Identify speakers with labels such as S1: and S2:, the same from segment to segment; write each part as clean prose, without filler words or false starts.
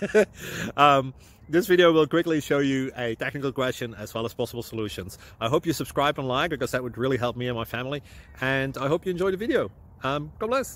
S1: This video will quickly show you a technical question as well as possible solutions. I hope you subscribe and like, because that would really help me and my family. And I hope you enjoy the video. God bless.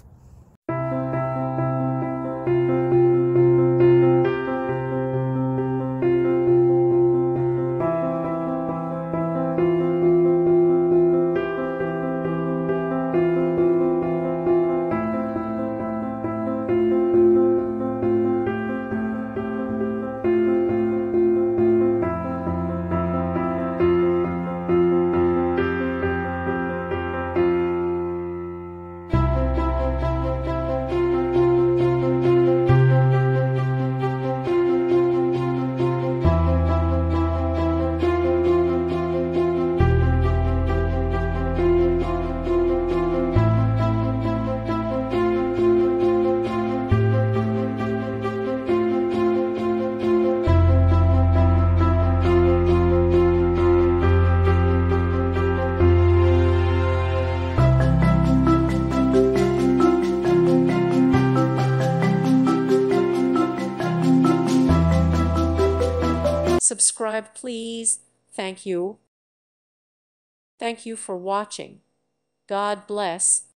S2: Subscribe, please. Thank you. Thank you for watching. God bless.